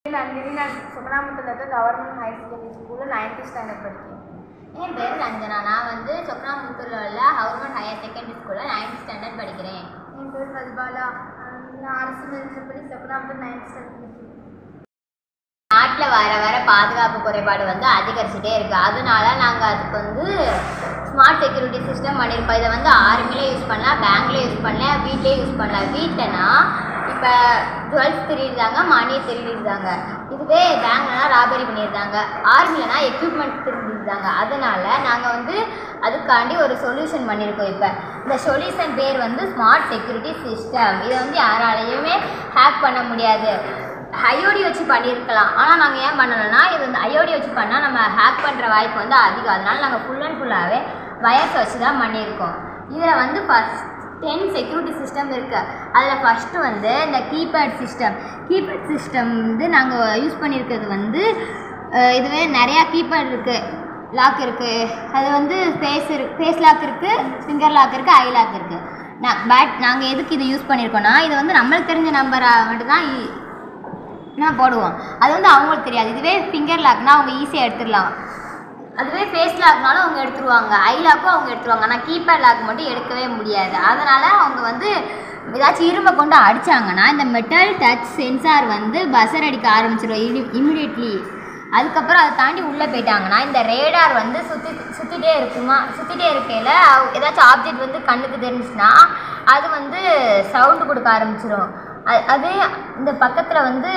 நந்தினி, நான் சொக்கனாமுத்தூர்ல இருக்க government higher secondary ஸ்கூலில் 9th ஸ்டாண்டர்ட் படிக்கிறேன். என் பேர் ரஞ்சனா. நான் வந்து சொக்கனாமுத்தூரில் உள்ள கவர்மெண்ட் ஹையர் செகண்டரி ஸ்கூலில் 9th ஸ்டாண்டர்ட் படிக்கிறேன். என் பேர் பல்பாலா. நான் அரசு மேல்நிலைப்பள்ளி சொக்கனாமுத்தூர் 9th ஸ்டாண்டர்ட் படிக்கிறேன். நாட்டில் வர வர பாதுகாப்பு குறைபாடு வந்து அதிகரிச்சுட்டே இருக்குது. அதனால நாங்கள் அதுக்கு வந்து ஸ்மார்ட் செக்யூரிட்டி சிஸ்டம் பண்ணியிருக்கோம். இதை வந்து ஆர்மிலே யூஸ் பண்ணலாம், பேங்க்லேயே யூஸ் பண்ணலாம், வீட்லேயே யூஸ் பண்ணலாம். வீட்டிலனா இப்போ ஜுவல்ஸ் திருடிருந்தாங்க, மணியை திருடிருந்தாங்க. இதுவே பேங்க்லனா ராபரி பண்ணியிருந்தாங்க. ஆர்மிலனா எக்யூப்மெண்ட் திருடிருந்தாங்க. அதனால் நாங்கள் வந்து அதுக்காண்டி ஒரு சொல்யூஷன் பண்ணியிருக்கோம். இப்போ இந்த சொல்யூஷன் பேர் வந்து ஸ்மார்ட் செக்யூரிட்டி சிஸ்டம். இதை வந்து யாராலையுமே ஹேக் பண்ண முடியாது. ஐஓடி வச்சு பண்ணியிருக்கலாம், ஆனால் நாங்கள் ஏன் பண்ணலைன்னா இது வந்து ஐஓடி வச்சு பண்ணால் நம்ம ஹேக் பண்ணுற வாய்ப்பு வந்து அதிகம். அதனால் நாங்கள் ஃபுல் அண்ட் ஃபுல்லாகவே வயர்ஸ் வச்சு தான் பண்ணியிருக்கோம். இதில் வந்து ஃபஸ்ட் 10 செக்யூரிட்டி சிஸ்டம் இருக்குது. அதில் ஃபஸ்ட்டு வந்து இந்த கீபேட் சிஸ்டம் வந்து நாங்கள் யூஸ் பண்ணியிருக்கிறது வந்து இதுவே நிறையா கீபேட் இருக்குது, லாக் இருக்குது. அது வந்து ஃபேஸ் லாக் இருக்குது, ஃபிங்கர் லாக் இருக்குது, ஐ லாக் இருக்குது. பட் நாங்கள் எதுக்கு இது யூஸ் பண்ணியிருக்கோன்னா இது வந்து நம்மளுக்கு தெரிஞ்ச நம்பரை மட்டும்தான் போடுவோம். அது வந்து அவங்களுக்கு தெரியாது. இதுவே ஃபிங்கர் லாக்னால் அவங்க ஈஸியாக எடுத்துடலாம். அதுவே ஃபேஸ் லாக்னாலும் அவங்க எடுத்துருவாங்க, ஐ லாக்கும் அவங்க எடுத்துருவாங்க. ஆனால் கீபேட் லாக் மட்டும் எடுக்கவே முடியாது. அதனால் அவங்க வந்து ஏதாச்சும் இரும்பை கொண்டு அடித்தாங்கன்னா இந்த மெட்டல் டச் சென்சார் வந்து பஸர் அடிக்க ஆரம்பிச்சிடும் இமிடியட்லி. அதுக்கப்புறம் அதை தாண்டி உள்ளே போயிட்டாங்கன்னா இந்த ரேடார் வந்து சுற்றிட்டே இருக்கையில் ஏதாச்சும் ஆப்ஜெக்ட் வந்து கண்ணுக்கு தெரிஞ்சுச்சுன்னா அது வந்து சவுண்டு கொடுக்க ஆரம்பிச்சிடும். அது இந்த பக்கத்தில் வந்து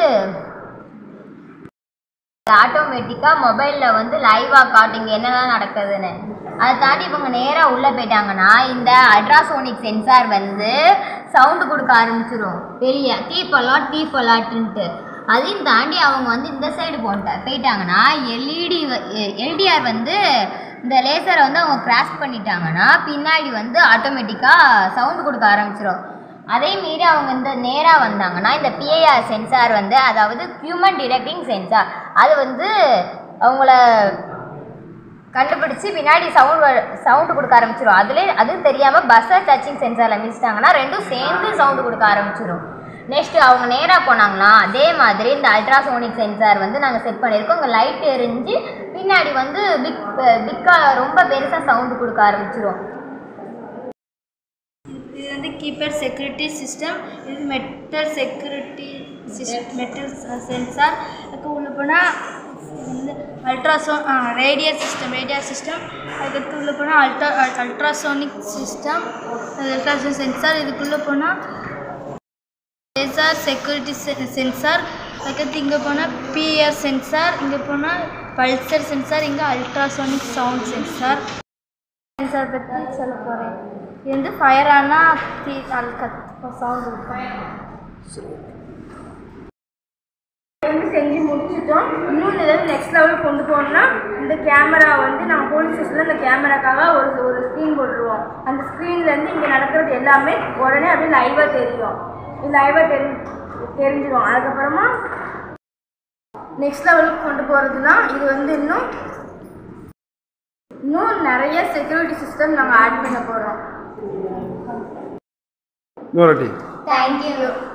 ஆட்டோமேட்டிக்காக மொபைலில் வந்து லைவாக காட்டுங்க என்னெல்லாம் நடக்குதுன்னு. அதை தாண்டி இவங்க நேராக உள்ளே போயிட்டாங்கன்னா இந்த அல்ட்ராசோனிக் சென்சார் வந்து சவுண்டு கொடுக்க ஆரம்பிச்சிடும். பெரிய டீப்பலாட்டுன்ட்டு. அதையும் தாண்டி அவங்க வந்து இந்த சைடு போயிட்டாங்கன்னா எல்டிஆர் வந்து இந்த லேசரை வந்து அவங்க கிராஸ் பண்ணிட்டாங்கன்னா பின்னாடி வந்து ஆட்டோமேட்டிக்காக சவுண்டு கொடுக்க ஆரம்பிச்சிடும். அதே மீறி அவங்க இந்த நேராக வந்தாங்கன்னா இந்த பிஐஆர் சென்சார் வந்து அதாவது ஹியூமன் டிடெக்டிங் சென்சார் அது வந்து அவங்கள கண்டுபிடிச்சி பின்னாடி சவுண்டு கொடுக்க ஆரம்பிச்சிடும். அதுவும் தெரியாமல் பஸ்ஸர் டச்சிங் சென்சாரில் மிதிச்சிட்டாங்கன்னா ரெண்டும் சேர்ந்து சவுண்டு கொடுக்க ஆரம்பிச்சிடும். நெக்ஸ்ட்டு அவங்க நேராக போனாங்கன்னா அதே மாதிரி இந்த அல்ட்ராசோனிக் சென்சார் வந்து நாங்கள் செட் பண்ணியிருக்கோம். இங்கே லைட் எரிஞ்சு பின்னாடி வந்து பிக்காக ரொம்ப பெருசாக சவுண்டு கொடுக்க ஆரம்பிச்சிடும். இது வந்து கீபேட் செக்யூரிட்டி சிஸ்டம். இது metal security system, metal sensor. அதுக்கு உள்ள போனால் வந்து ரேடியர் சிஸ்டம். அதுக்கு உள்ள போனால் அல்ட்ராசோனிக் சிஸ்டம், அல்ட்ராசோனிக் சென்சார். இதுக்குள்ளே போனால் லேசர் செக்யூரிட்டி சென்சார். அதுக்கடுத்து இங்கே போனால் பிஆர் சென்சார், இங்கே போனால் பல்சர் சென்சார், இங்கே அல்ட்ராசோனிக் சவுண்ட் சென்சார் பற்றி சொல்ல போகிறேன். இது வந்து ஃபயர் ஆனால் சவுண்ட் இருக்கும். வந்து செஞ்சு முடிச்சிட்டோம். இன்னும் ஏதாவது நெக்ஸ்ட் லெவல் கொண்டு போகணும்னா இந்த கேமரா வந்து நம்ம போலீஸ் ஸ்டேஷனில் இந்த கேமராக்காக ஒரு ஸ்க்ரீன் போட்டுருவோம். அந்த ஸ்க்ரீன்லேருந்து இங்கே நடக்கிறது எல்லாமே உடனே அப்படியே லைவாக தெரியும். தெரிஞ்சிடும். அதுக்கப்புறமா நெக்ஸ்ட் லெவலுக்கு கொண்டு போகிறது தான் இது வந்து இன்னும் நிறைய செக்யூரிட்டி சிஸ்டம் நாங்கள் ஆட் பண்ண போகிறோம். தேங்க்யூ.